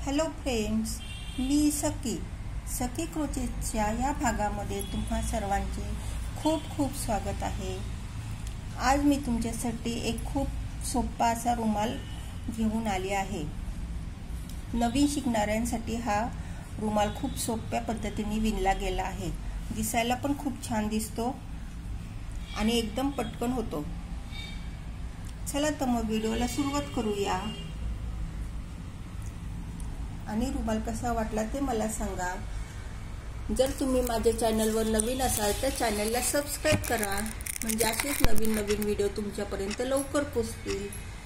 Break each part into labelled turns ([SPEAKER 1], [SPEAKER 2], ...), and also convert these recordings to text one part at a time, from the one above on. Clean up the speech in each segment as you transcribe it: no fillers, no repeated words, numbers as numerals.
[SPEAKER 1] Hello friends, मी सखी क्रोचेटच्या या भागामध्ये तुम्हा सर्वांचे खूप खूप स्वागत आहे। आज मी तुमच्यासाठी एक खूप सोपा असा रुमाल घेऊन आली आहे। नवीन शिकणाऱ्यांसाठी हा रुमाल खूप सोप्या पद्धतीने विणला गेला आहे। दिसायला पण खूप छान दिसतो आणि एकदम पटकन होतो। चला तर मग व्हिडिओला सुरुवात करूया आणि रुमाल कसा वाटला ते मला सांगा। जर तुम्ही माझ्या चॅनलवर नवीन असाल तर चॅनलला सबस्क्राइब करा, म्हणजे असेच नवीन नवीन व्हिडिओ तुमच्यापर्यंत लवकर पोहोचतील।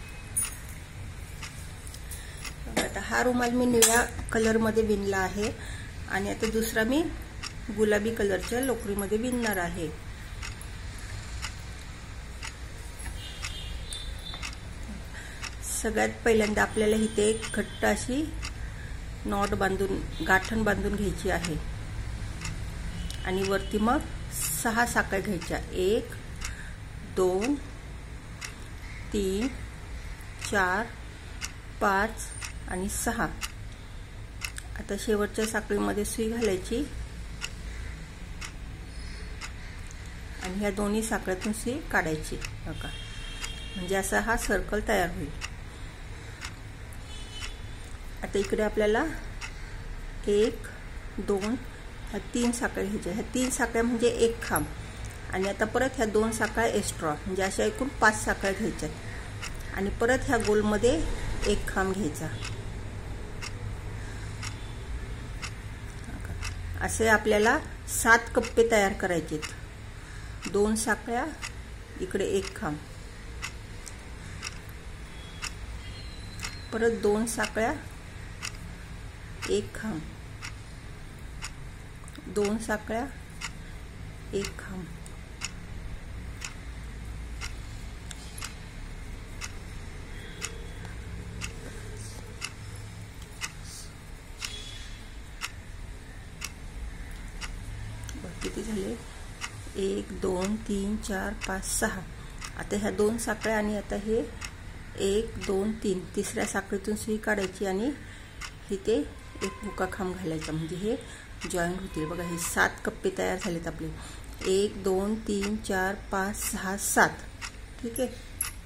[SPEAKER 1] आता हा रुमाल मी निळ्या कलर मध्ये विणला आहे आणि आता दुसरा मी गुलाबी कलरच्या लोकरीमध्ये विणणार आहे। सगळ्यात पहिल्यांदा आपल्याला इथे एक घट्ट अशी नॉट बांधून गाठण बांधून घ्यायची आहे आणि वरती मग 6 साखळ्या घ्यायच्या। 1 2 3 4 5 आणि 6। आता शेवटच्या साखळीमध्ये सुई घालायची आणि ह्या दोन्ही साखळ्यातून सुई काढायची बघा, म्हणजे असा हा सर्कल तयार होईल। आता इकडे आपल्याला 1 2 ह्या 3 साखळ्या घ्यायच्या। ह्या 3 साखळ्या म्हणजे एक खांब आणि आता परत ह्या 2 साखळ्या एक्स्ट्रा, म्हणजे अशा एकूण 5 साखळ्या घ्यायच्या आणि परत ह्या गोलमध्ये एक खांब घ्यायचा। असे आपल्याला 7 कप्पे तयार करायचे। 2 साखळ्या, इकडे एक खांब, परत 2 साखळ्या, एक खांब, 2 साखळ्या, एक खांब, किती झाले? 1 2 3 4 5 6। आता ह्या 2 साखळ्या आणि आता हे 1 2 3 तिसऱ्या साखळीतून सुई काढायची आणि इथे एक मुका खांब घालायचा, म्हणजे हे जॉईंट होतील बघा। हे 7 कप्पे तयार झालेत आपले। 1 2 3 4 5 6 7। ठीक आहे।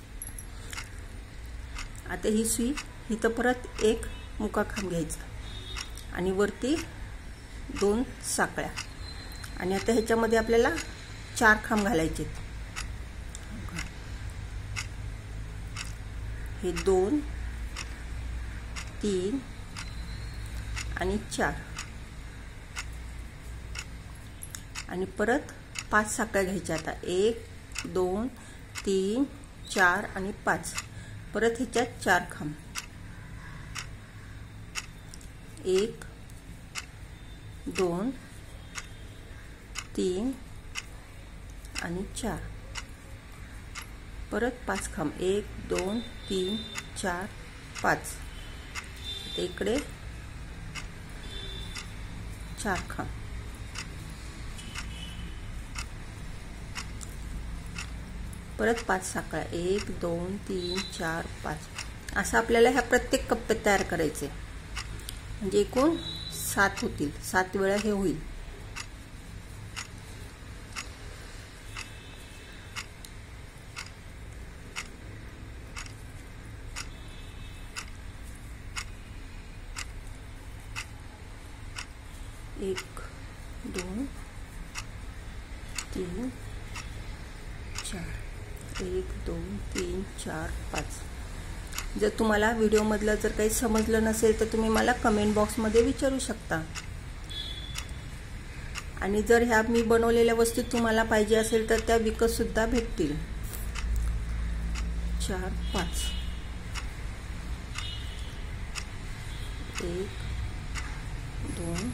[SPEAKER 1] आता ही सुई इथं परत एक मुका खांब घ्यायचा आणि वरती 2 साखळ्या आणि आता ह्याच्यामध्ये आपल्याला 4 खांब घालायचे। हे 2 3 आणि 4 आणि परत 5 साखळ्या घ्यायच्या। आता 1 2 3 4 आणि 5, परत ह्याच्यात 4 खांब, 1 2 3 आणि 4, परत 5 खांब, 1 2 3 4 5। इकडे 4 खांब, परत 5 साखळ्या, 1 2 3 4 5। असं आपल्याला ह्या प्रत्येक कप्प्यात तयार करायचे, म्हणजे एकूण 7 होतील। 7 वेळा हे होईल। एक 2 3 4 1 2 3 4 5। जर तुम्हाला व्हिडिओ मधलं जर काही समजलं नसेल तर तुम्ही मला कमेंट बॉक्स मध्ये विचारू शकता आणि जर ह्या मी बनवलेल्या वस्तू तुम्हाला पाहिजे असेल तर त्या विकत सुद्धा भेटतील। 4 5 1 2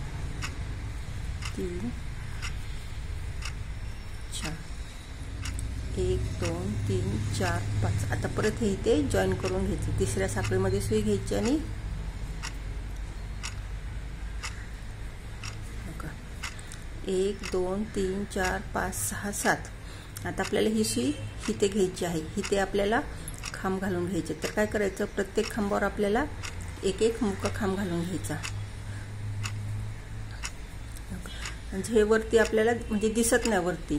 [SPEAKER 1] 3 4 1 2 3 4 5। आता परत हे इथे जॉईन करून घ्यायचे। तिसऱ्या साखळीमध्ये सुई घ्यायची आणि 1 2 3 4 5 6 7। आता आपल्याला ही सुई इथे घ्यायची आहे। इथे आपल्याला खांब घालून घ्यायचे। तर काय करायचं, प्रत्येक खांबावर आपल्याला एक एक मुका खांब घालून घ्यायचा. म्हणजे हे वरती आपल्याला म्हणजे दिसत नाही वरती.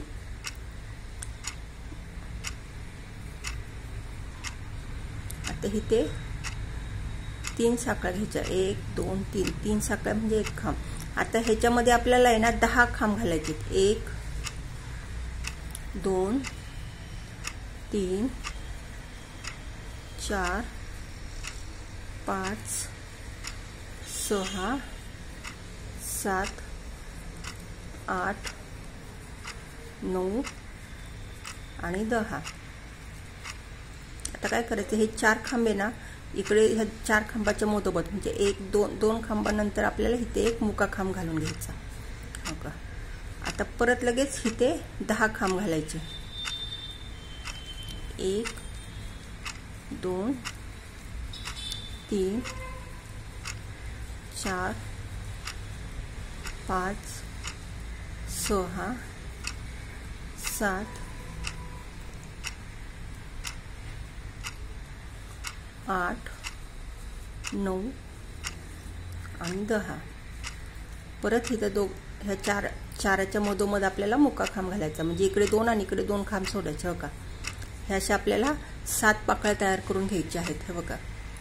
[SPEAKER 1] आता इथे 3 साखळ्या घ्यायच्या. 1 2 3 3 साखळ्या म्हणजे एक खांब. आता ह्याच्यामध्ये आपल्याला आहे ना 10 खांब घालायचे. 1 2 3 4 5 6 7 8 9 आणि 10. आता काय करायचं, हे 4 खांब आहे ना इकडे ह्या 4 खांबाच्या मधोमध म्हणजे 1 2 खांबानंतर आपल्याला इथे एक मुका खांब घालून घ्यायचा. हो का. आता परत लगेच इथे 10 खांब घालायचे. 1 2 3 4 5 6 7 8 9 आणि 10. परत इथं ह्या चाराच्या मधोमध आपल्याला मुका खांब घालायचा. म्हणजे इकडे 2 आणि इकडे 2 खांब सोडायचे. हो का. ह्या अशा आपल्याला 7 पाकळ्या तयार करून घ्यायच्या आहेत. हे बघा.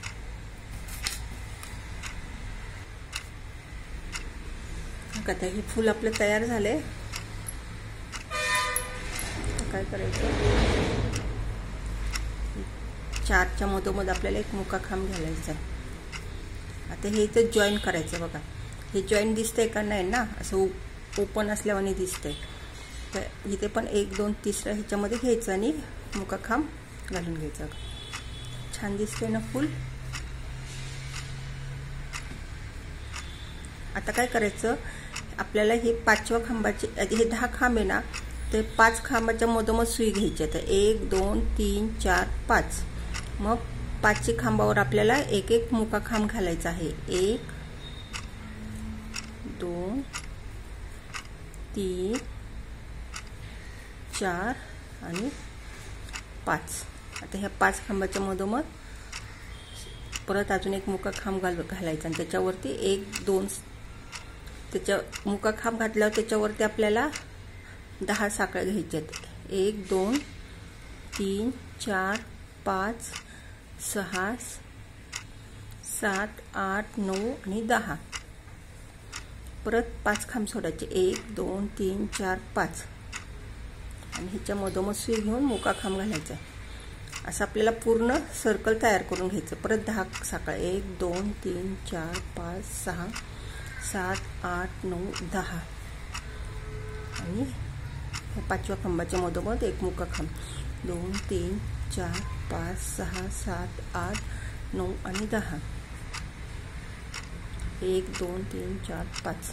[SPEAKER 1] आता हे फूल आपलं तयार झाले. काय करायचं, 4च्या मधोमध आपल्याला एक मुका खांब घालायचा. आता हे इथं जॉईन करायचं. बघा हे जॉईन दिसतंय का नाही ना, असं ओपन असल्यावाने दिसतंय. तर इथे पण 1 2 3 ह्याच्यामध्ये घ्यायचं आणि मुका खांब घालून घ्यायचा. छान दिसतंय ना फूल. आता काय करायचं, आपल्याला हे 5व्या खांबाचे हे 10 खांब आहे ना, ते 5 खांबाच्या मधोमध सुई घ्यायची. आता 1 2 3 4 5. मग 5च्या खांबावर आपल्याला एक एक मुका खांब घालायचा आहे. 1 2 3 4 आणि 5. आता ह्या 5 खांबाच्या मधोमध परत अजून एक मुका खांब घालायचा आणि त्याच्यावरती 1 2 त्याच्या मुका खांब घातल्यावर त्याच्यावरती आपल्याला 10 साखळ्या घ्यायच्या आहेत. 1 2 3 4 5 6 7 8 9 आणि 10. परत 5 खांब सोडायचे. 1 2 3 4 5 आणि ह्याच्या मधोमध सुई घेऊन मुका खांब घालायचा. असं आपल्याला पूर्ण सर्कल तयार करून घ्यायचं. परत 10 साखळ्या. 1 2 3 4 5 6 7 8 9 10 आणि 5व्या खांबाच्या मधोमध एक मुका खांब. 2 3 4 5 6 7 8 9 आणि 10. 1 2 3 4 5.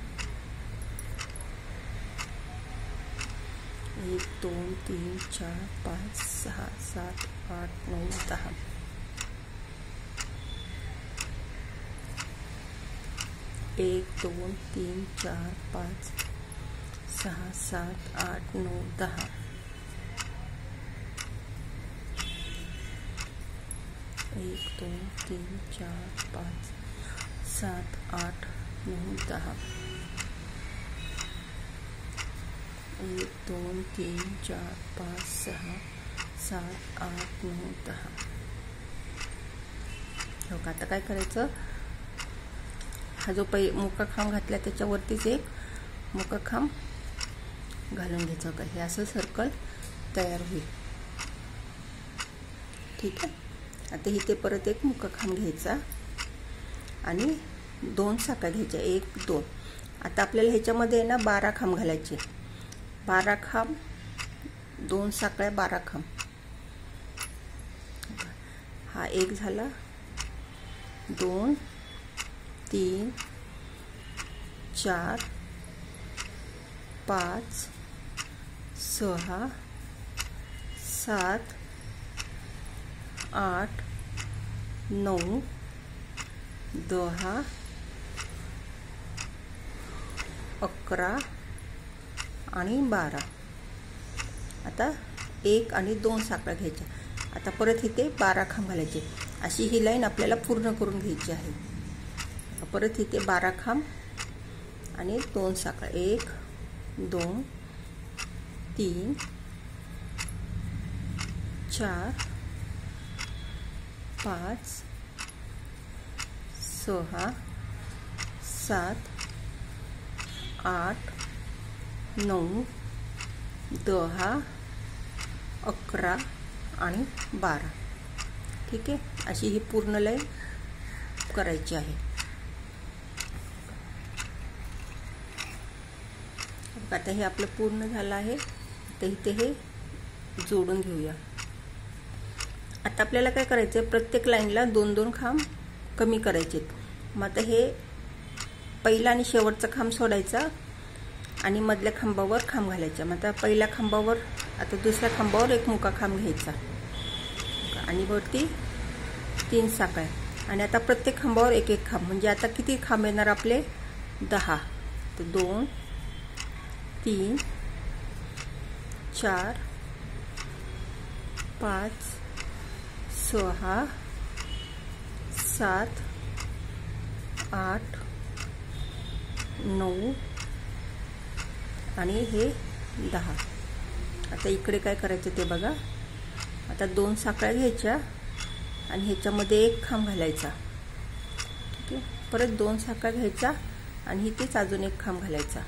[SPEAKER 1] 1 2 3 4 5 6 7 8 9 10. 1 2 3 4 5 6 7 8 9 10. 1 2 3 4 5 7 8 9 10. 1 2 3 4 5 6 7 8 9 10. हो का. आता काय करायचं, हा जो मुका खांब घातला त्याच्यावरतीच एक मुका खांब घालून घ्यायचं. का हे असं सर्कल तयार होईल. ठीक आहे. आता इथे परत एक मुका खांब घ्यायचा आणि 2 साखळ्या घ्यायच्या. 1 2. आता आपल्याला ह्याच्यामध्ये ना 12 खांब घालायचे. 12 खांब 2 साखळ्या 12 खांब. हा एक झाला. 2 3 4 5 6 7 8 9 10 11 आणि 12. आता 1 आणि 2 साखळ्या घ्यायच्या. आता परत इथे 12 खांब घालायचे. अशी ही लाईन आपल्याला पूर्ण करून घ्यायची आहे. परत इथे 12 खांब आणि 2 साखळ्या 1 2 3 4 5 6 7 8 9 10 11 आणि 12. ठीक आहे, अशी ही पूर्ण लाईन करायची आहे. आता हे आपलं पूर्ण झालं आहे. तर इथे हे जोडून घेऊया. आता आपल्याला काय करायचं, प्रत्येक लाईनला 2-2 खांब कमी करायचे. मग आता हे पहिला आणि शेवटचा खांब सोडायचा आणि मधल्या खांबावर खांब घालायचा. मग आता पहिल्या खांबावर, आता दुसऱ्या खांबावर एक मुका खांब घ्यायचा आणि वरती 3 साखळ्या आणि आता प्रत्येक खांबावर एक एक खांब. म्हणजे आता किती खांब येणार आपले, 10. तर 2 3 4 5 6 7 8 9 आणि हे 10. आता इकडे काय करायचं ते बघा. आता 2 साखळ्या घ्यायच्या आणि ह्याच्यामध्ये एक खांब घालायचा. ठीक आहे, परत 2 साखळ्या घ्यायचा आणि इथेच अजून एक खांब घालायचा.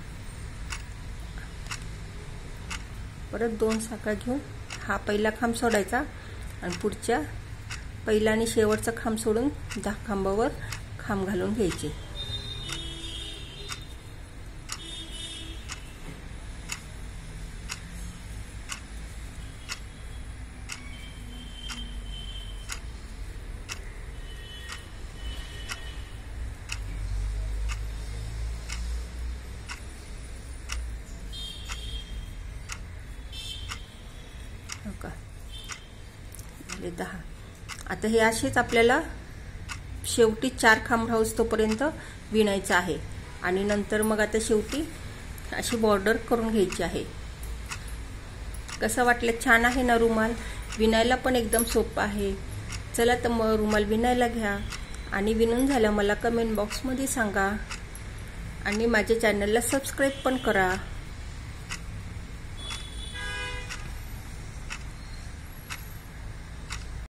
[SPEAKER 1] परत 2 साखळ्या घेऊन हा पहिला खांब सोडायचा आणि पुढच्या पहिला आणि शेवटचा खांब सोडून 10 खांबावर खांब घालून घ्यायचे. का 10. आता हे असेच आपल्याला शेवटी 4 खांब राहूस तोपर्यंत विणायचं आहे आणि नंतर मग आता शेवटी अशी बॉर्डर करून घ्यायची आहे. कसं वाटलं, छान आहे ना रुमाल? विणायला पण एकदम सोपं आहे. चला तर मग रुमाल विणायला घ्या आणि विणून झालं मला कमेंट बॉक्समध्ये सांगा आणि माझ्या चॅनलला सबस्क्राईब पण करा.